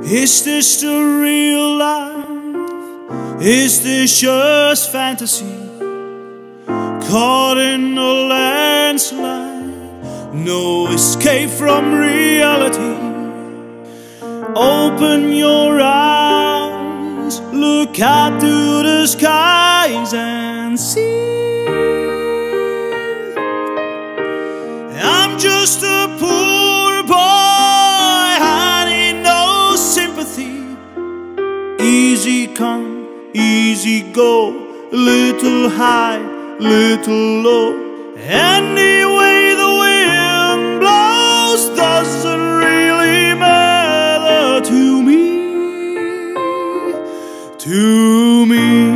Is this the real life? Is this just fantasy? Caught in a landslide, no escape from reality. Open your eyes, look up to the skies and see. I'm just a poor boy, I need no sympathy. Easy come, easy go, little high, little low. Any way the wind blows doesn't really matter to me, to me.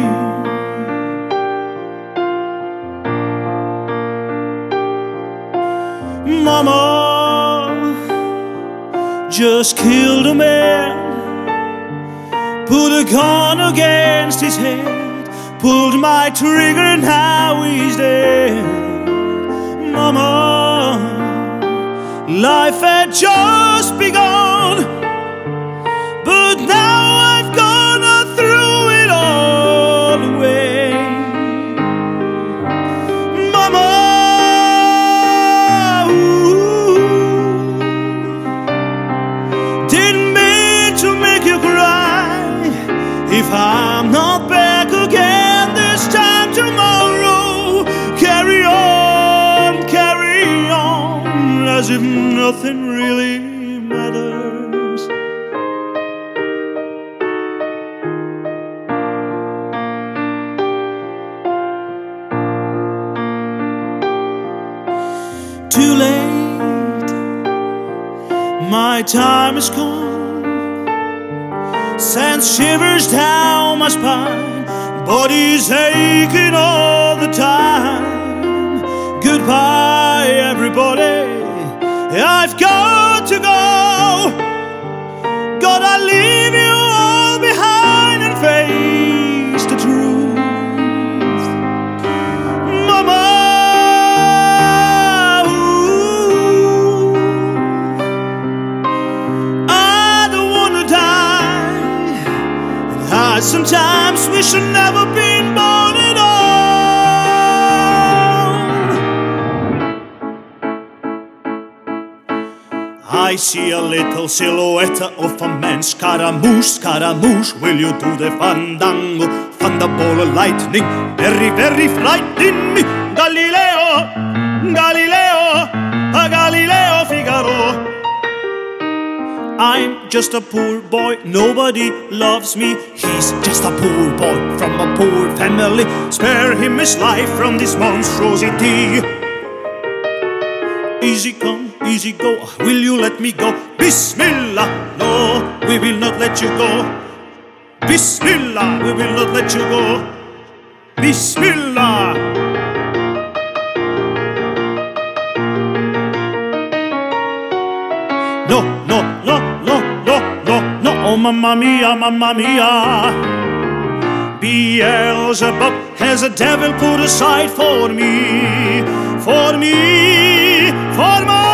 Mama just killed a man, put a gun against his head, pulled my trigger and now he's dead. Mama, life had just begun, but now I've gone through it all away. Mama, didn't mean to make you cry. If I'm not back again this time tomorrow, carry on, as if nothing really matters. Too late, my time is gone, sends shivers down my spine, body's aching all the time. Goodbye everybody, I've got to go. Gotta leave you all behind and face the truth. Mama, ooh, I don't wanna die, and I sometimes wish I'd never been born at all. I see a little silhouette of a man. Scaramouche, Scaramouche, will you do the fandango? Thunderbolt, lightning, very, very frightening me. Galileo, Galileo, a Galileo Figaro. I'm just a poor boy, nobody loves me. He's just a poor boy from a poor family. Spare him his life from this monstrosity. Easy come, easy go, will you let me go? Bismillah, no, we will not let you go. Bismillah, we will not let you go. Bismillah. No, no, no, no, no, no, no, oh mamma mia, mamma mia. Beelzebub has a devil put aside for me, for me, for my